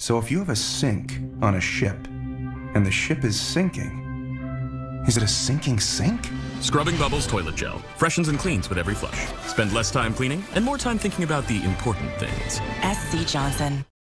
So if you have a sink on a ship and the ship is sinking, is it a sinking sink? Scrubbing Bubbles Toilet Gel. Freshens and cleans with every flush. Spend less time cleaning and more time thinking about the important things. SC Johnson.